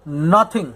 nothing,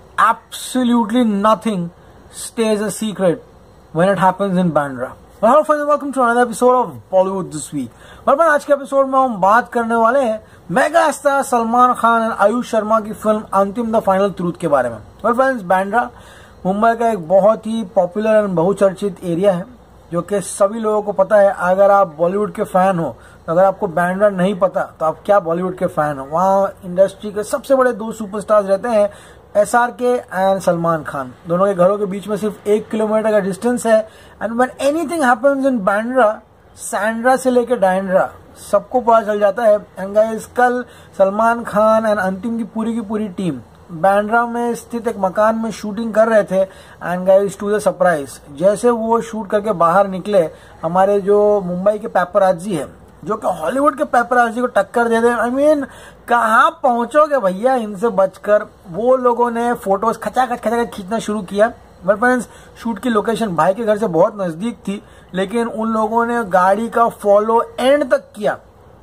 absolutely nothing stays a secret when it happens in Bandra. Hello friends, welcome to another episode of Bollywood This Week. और आज के episode में हम बात करने वाले हैं मेगा स्टार सलमान खान और आयुष शर्मा की फिल्म अंतिम द फाइनल ट्रूथ के बारे में। फ्रेंड्स, बांद्रा मुंबई का एक बहुत ही पॉपुलर एंड बहुचर्चित एरिया है जो कि सभी लोगों को पता है। अगर आप बॉलीवुड के फैन हो तो अगर आपको बांद्रा नहीं पता तो आप क्या बॉलीवुड के फैन हो। वहाँ इंडस्ट्री के सबसे बड़े दो सुपरस्टार्स रहते हैं, SRK एंड सलमान खान। दोनों के घरों के बीच में सिर्फ 1 किलोमीटर का डिस्टेंस है। And when anything happens in Bandra, सैंड्रा से लेकर डायंड्रा सबको पता चल जाता है। एंड गाइस, कल सलमान खान एंड अंतिम की पूरी टीम बांद्रा में स्थित एक मकान में शूटिंग कर रहे थे। And guys, to the surprise, जैसे वो शूट करके बाहर निकले, हमारे जो मुंबई के पेपराजी है जो कि हॉलीवुड के पेपराजी को टक्कर दे दे। आई मीन, कहाँ पहुंचोगे भैया इनसे बचकर। वो लोगों ने फोटोज खचाखच खींचना शुरू किया। बट फ्रेंड्स, शूट की लोकेशन भाई के घर से बहुत नजदीक थी, लेकिन उन लोगों ने गाड़ी का फॉलो एंड तक किया,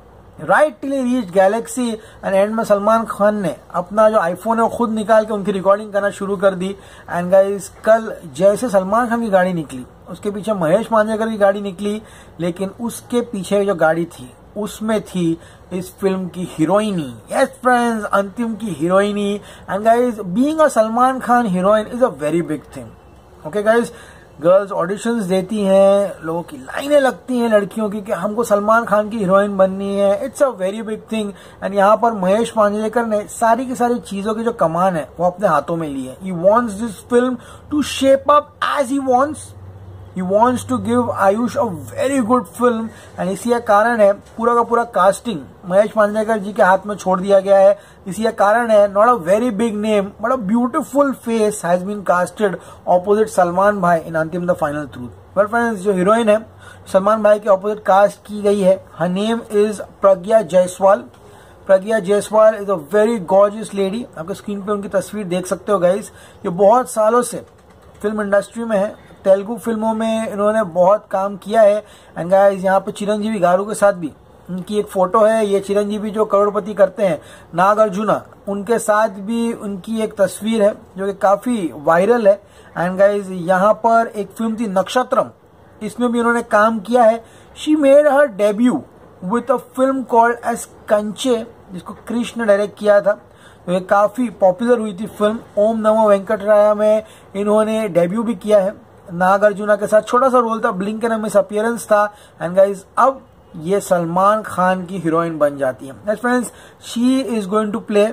right till reach Galaxy. And end में सलमान खान ने अपना जो आईफोन है वो खुद निकाल के उनकी रिकॉर्डिंग करना शुरू कर दी। एंड गाइस, कल जैसे सलमान खान की गाड़ी निकली, उसके पीछे महेश मांजरेकर की गाड़ी निकली, लेकिन उसके पीछे जो गाड़ी थी उसमें थी इस फिल्म की हीरोइनी। यस फ्रेंड्स, अंतिम की हीरोइनी। And guys, being a Salman Khan heroine is a very big thing. Okay guys, girls auditions देती हैं, लोगों की लाइनें लगती हैं लड़कियों की कि हमको सलमान खान की हीरोइन बननी है। It's a very big thing. And यहाँ पर महेश मांजरेकर ने सारी की सारी चीजों की जो कमान है वो अपने हाथों में ली है। He wants this film to shape up as he wants. He wants to give Aayush a very good film, and इसी का कारण है पूरा का पूरा कास्टिंग महेश मांजरेकर जी के हाथ में छोड़ दिया गया है। इसी का कारण है not a very big name but a beautiful face has been casted opposite Salman भाई in Antim the final truth. But friends, जो हीरोइन है सलमान भाई के ऑपोजिट कास्ट की गई है, her name is Pragya Jaiswal. Pragya Jaiswal is a very gorgeous lady. आपके स्क्रीन पे उनकी तस्वीर देख सकते हो गाइस। ये बहुत सालों से फिल्म इंडस्ट्री में है, तेलुगु फिल्मों में इन्होंने बहुत काम किया है। एंड गाइस, यहाँ पे चिरंजीवी गारू के साथ भी उनकी एक फोटो है। ये चिरंजीवी जो करोड़पति करते हैं, नागार्जुना, उनके साथ भी उनकी एक तस्वीर है जो कि काफी वायरल है। एंड गाइस, यहाँ पर एक फिल्म थी नक्षत्रम, इसमें भी उन्होंने काम किया है। She made her debut with a film called as Kanche, जिसको कृष्ण ने डायरेक्ट किया था। तो ये काफी पॉपुलर हुई थी फिल्म। ओम नमो वेंकटराया में इन्होंने डेब्यू भी किया है। नागार्जुना के साथ छोटा सा रोल था, ब्लिंक एंड मिस अपीयरेंस था। एंड गाइस, अब ये सलमान खान की हीरोइन बन जाती है। Friends, she is going to play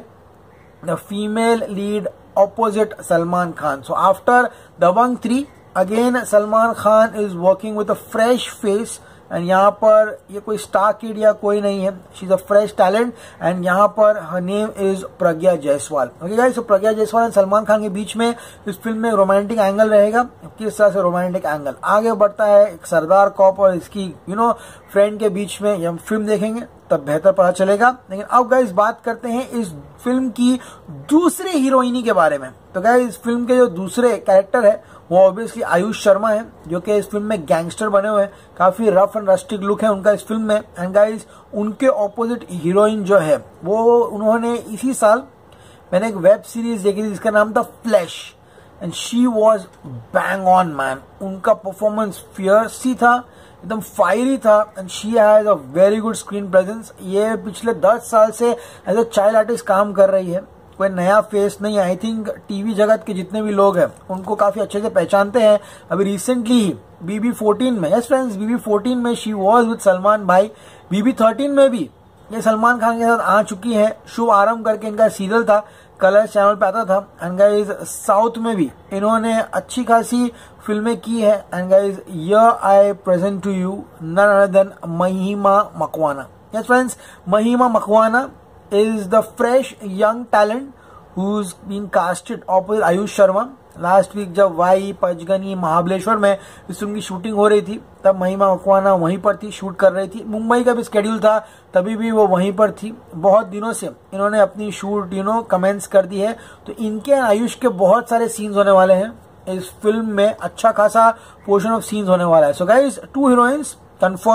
the female lead opposite Salman Khan. So after Dabangg 3 again Salman Khan is working with a fresh face. And यहाँ पर ये कोई स्टार किड या कोई नहीं है, she is a fresh talent. And यहाँ पर her name is Pragya Jaiswal. Okay guys, तो प्रज्ञा जायसवाल एंड सलमान खान के बीच में इस फिल्म में रोमांटिक एंगल रहेगा। किस तरह से रोमांटिक एंगल आगे बढ़ता है एक सरदार कॉप और इसकी फ्रेंड के बीच में, ये हम फिल्म देखेंगे तब बेहतर पता चलेगा। लेकिन अब गाइस बात करते हैं इस फिल्म की दूसरी हीरोइनी के बारे में। तो गाइस, इस फिल्म के जो दूसरे कैरेक्टर है वो ऑब्वियसली आयुष शर्मा है, जो कि इस फिल्म में गैंगस्टर बने हुए हैं। काफी रफ एंड रस्टिक लुक है उनका इस फिल्म में। एंड गाइस, उनके ऑपोजिट हीरोइन जो है वो उन्होंने इसी साल मैंने एक वेब सीरीज देखी थी जिसका नाम था flash, and she was bang on man. उनका परफॉर्मेंस फियर्सी था, एकदम फायरी था। And she has a very good screen presence. ये पिछले 10 साल से एज अ चाइल्ड आर्टिस्ट काम कर रही है, कोई नया फेस नहीं है। आई थिंक टीवी जगत के जितने भी लोग हैं उनको काफी अच्छे से पहचानते हैं। अभी रिसेंटली ही BB14 में, यस फ्रेंड्स, BB14 में शी वॉज विद सलमान भाई। BB13 में भी ये सलमान खान के साथ आ चुकी है। शुभ आरंभ करके इनका सीरियल था, कलर्स चैनल पे आता था। एंड गाइज, साउथ में भी इन्होंने अच्छी खासी फिल्में की है। And guys, here I present to you none other than Mahima Makwana. Yes friends, Mahima Makwana is the fresh young talent who's been casted opposite Aayush Sharma. Last week जब वाई पंचगनी महाबलेश्वर में इस फिल्म की शूटिंग हो रही थी तब महिमा मकवाना वहीं पर थी, शूट कर रही थी। मुंबई का भी स्केड्यूल था, तभी भी वो वहीं पर थी। बहुत दिनों से इन्होंने अपनी शूट कमेंस कर दी है। तो इनके आयुष के बहुत सारे सीन्स होने वाले हैं इस फिल्म में, अच्छा खासा पोर्शन ऑफ सीन्स होने वाला है। So guys, 2 heroines confirmed,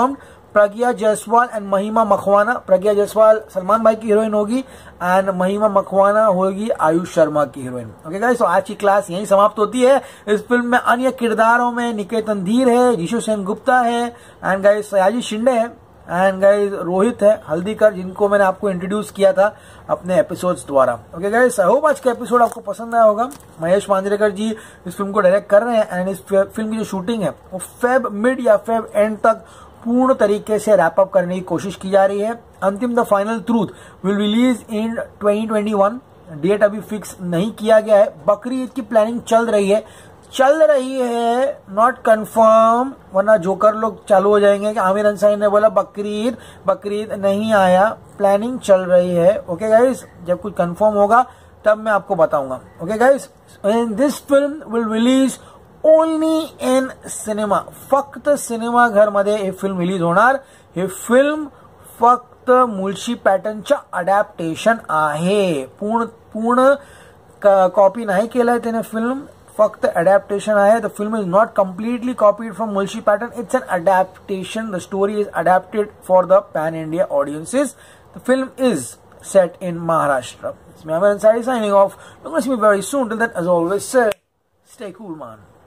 Pragya Jaiswal and Mahima Makwana. प्रज्ञा जायसवाल सलमान भाई की हीरोइन होगी एंड महिमा मखवाना होगी आयुष शर्मा की हीरोइन। ओके गाइस, तो आज की क्लास यहीं समाप्त होती है। इस फिल्म में अन्य किरदारों में निकेतन धीर है, जीशु सेन गुप्ता है एंड गाइस सयाजी शिंदे है एंड गाइस रोहित है हल्दीकर, जिनको मैंने आपको इंट्रोड्यूस किया था अपने एपिसोड्स द्वारा। ओके गाइस, आई होप आज का एपिसोड आपको पसंद आया होगा। महेश मांजरेकर जी इस फिल्म को डायरेक्ट कर रहे हैं एंड इस फिल्म की जो शूटिंग है वो फेब मिड या फेब एंड तक पूर्ण तरीके से रैप अप करने की कोशिश की जा रही है। Antim the final truth will release in 2021। Date अभी फिक्स नहीं किया गया है। बकरी ईद की प्लानिंग चल रही है, नॉट कंफर्म, वरना जोकर लोग चालू हो जाएंगे कि आमिर अंसारी ने बोला बकरी ईद नहीं आया, प्लानिंग चल रही है। ओके गाइस, जब कुछ कंफर्म होगा तब मैं आपको बताऊंगा। Okay guys, and this film will release only in cinema. फक्त सिनेमाघरमध्ये ही फिल्म रिलीज होणार। ही फिल्म फक्त मुळशी पॅटर्नच्या अडॅप्टेशन आहे। पूर्ण कॉपी नाही केलाय त्याने फिल्म, फक्त अडॅप्टेशन आहे। The film is not completely copied from Mulshi Pattern, it's an adaptation. The story is adapted for the pan India audiences. द फिल्म इज set in Maharashtra. It's me, Amin Ansari, signing off. You're going to see me very soon. Till then, as always, stay cool, man.